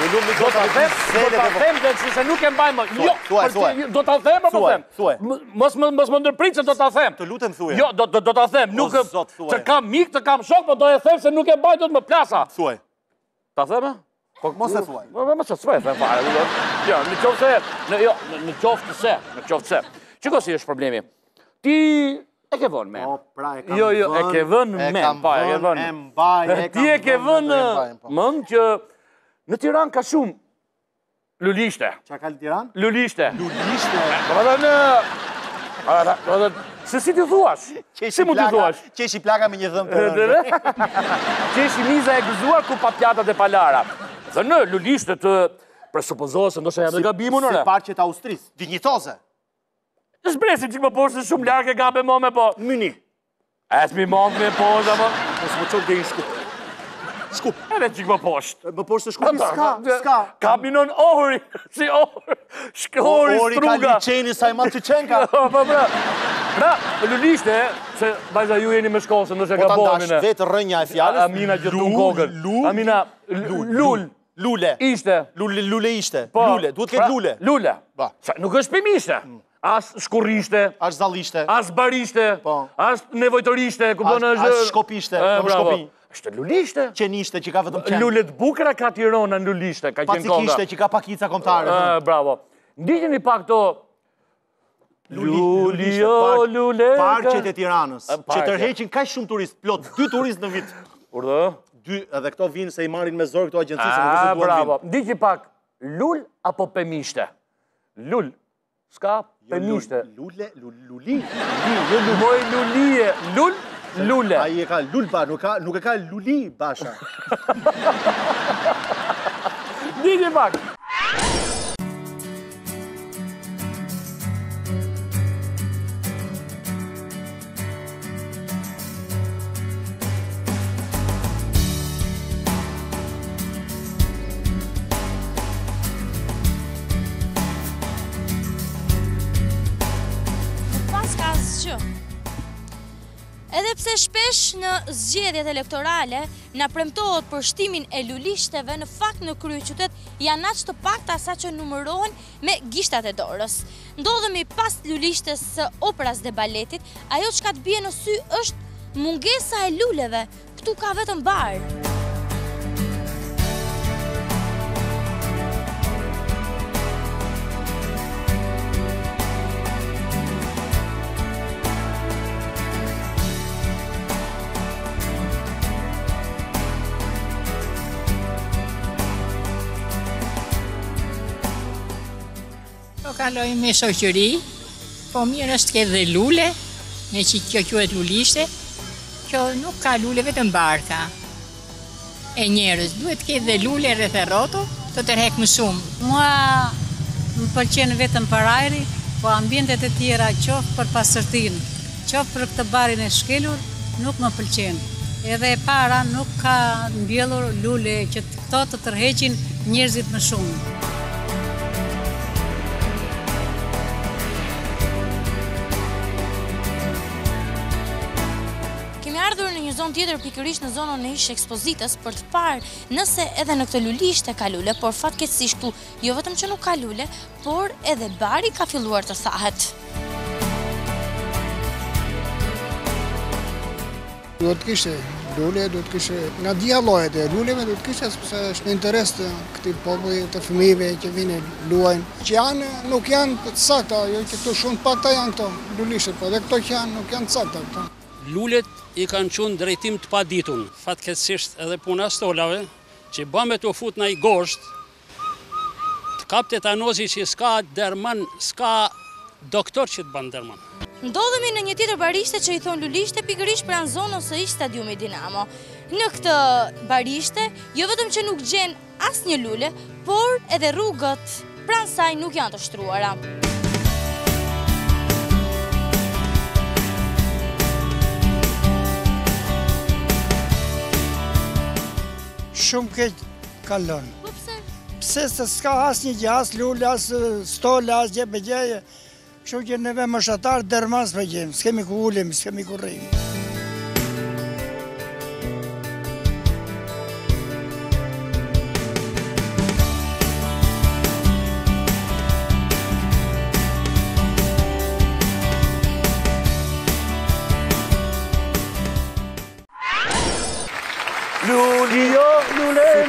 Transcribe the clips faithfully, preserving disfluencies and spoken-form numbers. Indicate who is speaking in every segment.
Speaker 1: nuk më
Speaker 2: Do ta them, do ta them dhe se nuk e mbaj më. Jo, do ta them apo them? Mos më mos më ndërprit se do ta them.
Speaker 1: Të lutem thuaj.
Speaker 2: Jo, do do ta them, nuk të kam mik, të kam shok, po do e them se nuk e mbaj dot më plasa.
Speaker 1: Thuaj.
Speaker 2: Ta them?
Speaker 1: Po mos e thuaj.
Speaker 2: Po mos e thuaj, them fare. Jo, në qoftë se, në jo, në qoftë se, në qoftë se. Çiko si është problemi? Ti e ke vënë men.
Speaker 1: Po, pra e kam.
Speaker 2: Jo, jo, e ke vënë men, pa, e ke vënë.
Speaker 1: E mbaj, e kam.
Speaker 2: Ti e ke vënë mend që në Tiranë ka shumë lulishte.
Speaker 1: Çka ka në Tiranë?
Speaker 2: Lulishte.
Speaker 1: Lulishte.
Speaker 2: Po edhe në se si ti thuash? Si mund ti thuash?
Speaker 1: Qeshi plaka me një dhëmë të rëndë.
Speaker 2: Qeshi miza e gëzuar ku pa pjatat e palara. Dhe në lulishte të presupozohet se ndoshta janë të gabimun ore.
Speaker 1: Si parqet Austrisë, dinjitoze.
Speaker 2: Shbresi që më poshtë shumë larkë e gabe më me po.
Speaker 1: Myni.
Speaker 2: E s'mi më me poshtë, apo?
Speaker 1: Mos më qokë dhe i shkup. Shkup.
Speaker 2: Edhe që më poshtë.
Speaker 1: Më poshtë shkupi s'ka, s'ka.
Speaker 2: Ka minon ohri, si ohri, shkori, struga.
Speaker 1: Ohri ka liqeni sa i manë që qenka.
Speaker 2: Po, pra, pra, lulishte, se bajza ju jeni me shkollë, se nëse ka
Speaker 1: Po
Speaker 2: bomine.
Speaker 1: ta ndash vetë rënja e fjallës.
Speaker 2: Amina gjithu në kogën. Amina, lull.
Speaker 1: Lule.
Speaker 2: Ishte.
Speaker 1: Lule ishte. Lule, duhet këtë lule.
Speaker 2: Lule. Nuk është pimishte. As shkurrishte,
Speaker 1: as zallishte,
Speaker 2: as barishte, as nevojtorishte,
Speaker 1: as shkopishte, shkopi.
Speaker 2: Është lulishte.
Speaker 1: Qenishte që ka vetëm qenë.
Speaker 2: Lulet bukra ka Tirana në lulishte, ka qenë konga.
Speaker 1: Pacikishte që ka pakica kombëtare.
Speaker 2: Bravo. Ndiqeni pak to Lulio, lule.
Speaker 1: Parqet e Tiranës, që tërheqin kaq shumë turist, plot, dy turist në vit.
Speaker 2: Urdhë?
Speaker 1: Dy, edhe këto vinë se i marrin me zor këto agjenci se nuk është duan
Speaker 2: bravo. Ndiqi pak, lul apo pemishte? Lul. Ska pemishte.
Speaker 1: Lule, luli.
Speaker 2: Moj lulie, lul, lule.
Speaker 1: Ai e ka lulba, nuk e ka luli basha.
Speaker 2: Ndiqi pak.
Speaker 3: Edhe pse shpesh në zgjedhjet elektorale na premtohet për shtimin e lulishteve, në fakt në kryeqytet janë aq të pakta sa që numërohen me gishtat e dorës. Ndodhemi pas lulishtes së operës dhe baletit, ajo çka të bie në sy është mungesa e luleve. Ktu ka vetëm bar.
Speaker 4: Kaloj me shoqëri, po mirë është ke dhe lule, me që kjo quhet lulishte, kjo nuk ka lule vetëm barka. E njerëz, duhet ke dhe lule rreth e rroto, të tërhek më shumë.
Speaker 5: Mua më pëlqen vetëm parajri, po ambientet e tjera qoftë për pasërtin, qoftë për këtë barin e shkelur, nuk më pëlqen. Edhe e para nuk ka mbjellur lule që këto të tërheqin njerëzit më shumë.
Speaker 3: Zonë tjetër pikërisht në zonën e ish ekspozitës për të parë nëse edhe në këtë lulishte ka lule, por fatkeqësisht këtu jo vetëm që nuk ka lule, por edhe bari ka filluar të thahet.
Speaker 6: Duhet të kishte lule, duhet të kishte nga dhja llojet e luleve, duhet të kishte sepse është në interes të këtij populli, të fëmijëve që vinë luajnë. Që janë, nuk janë të sakta, jo që këtu shumë të pakta janë këto lulishtet, po edhe këto që janë nuk janë të sakta këto.
Speaker 7: Lulet i kanë qenë drejtim të paditun, fatkeqësisht edhe puna stolave, që bën me të fut në i gosht, të kap tetanozi që s'ka derman, s'ka doktor që të bën derman.
Speaker 3: Ndodhemi në një tjetër barishte që i thon lulishte pikërisht pranë zonës së ish stadiumi Dinamo. Në këtë barishte, jo vetëm që nuk gjen asnjë lule, por edhe rrugët pranë saj nuk janë të shtruara.
Speaker 6: Shumë keq kalon.
Speaker 3: Po pse?
Speaker 6: Pse se s'ka asnjë gjë, as lule, as stole, as gjë me gjë. Kështu që neve moshatar dermas me gjë, s'kemi ku ulemi, s'kemi ku rrim.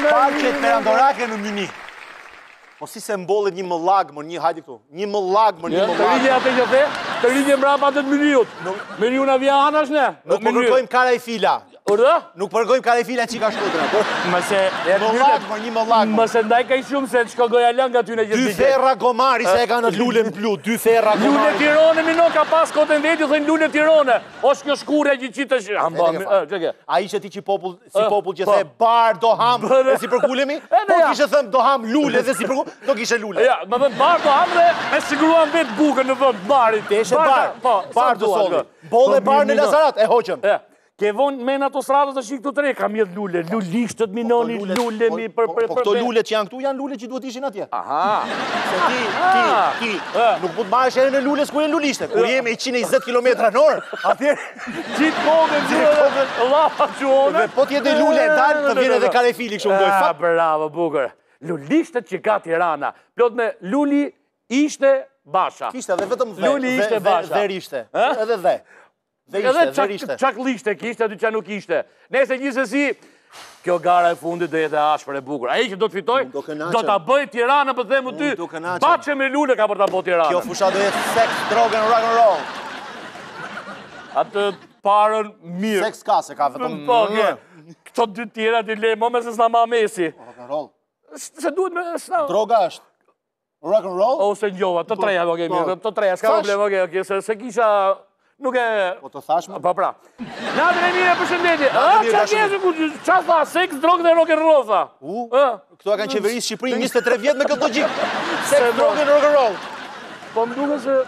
Speaker 1: Parqet perandorake në Mini. Po si se mbollet një mëllag, më një, hajde këtu. Një mëllag, më një
Speaker 2: Të
Speaker 1: mëllag.
Speaker 2: rinje atë që the, të rinje mrapa të të miniut. Miniu në vja anash ne.
Speaker 1: Nuk përkojmë kara i fila.
Speaker 2: Urdë?
Speaker 1: Nuk përkojmë kara i fila që ka shkodra.
Speaker 2: Mëse...
Speaker 1: Mëllag, më një mëllag.
Speaker 2: Mëse ndaj ka i shumë se të shko goja lënga ty në gjithë
Speaker 1: Dy ferra gomari se e ka në lule në blu. Dy ferra
Speaker 2: Lule
Speaker 1: gomari.
Speaker 2: Tirone, mino, ka pas kotën veti, thënë Lule Tirone. O shkjo shkure që qitë është... Amba, që ke?
Speaker 1: A ishe ti që popull, si popull që the bar, do ham, dhe si përkulemi? Po kishe thëmë do ham lule dhe si përkulemi, do kishe lule.
Speaker 2: Ja, më thënë bar do ham dhe e siguruan vetë bukën në vënd barit.
Speaker 1: Te eshe bar, bar do soli. Bolle bar në Lazarat, e hoqëm.
Speaker 2: Ke vonë men ato stradët të shikë të tre, kam jetë lule, lulishtët minoni, lule mi për për për...
Speaker 1: Po këto lule që janë këtu, janë lule që duhet ishin atje.
Speaker 2: Aha.
Speaker 1: Se ti, ti, ti, nuk mund marrësh edhe në lule s'ku e lulishte, kur jemi njëqind e njëzet kilometra në orë, atje...
Speaker 2: Qitë kogën, qitë lapa quone.
Speaker 1: Po t'jetë lule e dalë, të vjen edhe Karefili kështu mdoj.
Speaker 2: Ah, bravo, bukër. Lulishtët që ka Tirana, plot me luli ishte basha.
Speaker 1: Kishte edhe vetëm dhe,
Speaker 2: Luli ishte basha.
Speaker 1: dhe rishte, edhe dhe. Dhe
Speaker 2: Edhe
Speaker 1: ishte, dhe rishte.
Speaker 2: qak lishte kishte, aty që nuk ishte. Nese gjithsesi, kjo gara e fundit do jetë ashpër e bukur. Ai që do të fitoj, do ta bëj Tirana për themu ty. Baçe me lule ka për ta bëj Tirana.
Speaker 1: Kjo fusha do jetë sex, drog and rock and roll.
Speaker 2: Atë parën mirë.
Speaker 1: Sex ka, se ka vetëm...
Speaker 2: Po, ke. Këto dy tjera dy le, mo me se s'na ma mesi.
Speaker 1: Rock and roll.
Speaker 2: Se duhet me...
Speaker 1: Droga është. Rock and roll?
Speaker 2: Ose njova, të treja, oke, mirë, të treja, s'ka problem, oke, oke, se kisha... Nuk e...
Speaker 1: Po të thashme?
Speaker 2: Po pra. Natën e mire përshëndetje. A, qa kjesë, qa tha, sex, drog dhe rock and roll, tha.
Speaker 1: U, këtu a kanë qeverisë Shqipërinë njëzet e tre vjetë me këtë logjik. Sex, drog dhe rock and roll.
Speaker 2: Po më duke se...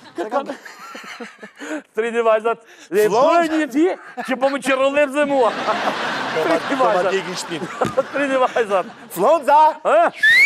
Speaker 2: Triti vajzat, dhe bëj një ti, që po më qërëllet dhe mua. Triti vajzat.
Speaker 1: Po ma djegin shpinë.
Speaker 2: Triti vajzat.
Speaker 1: Flonza!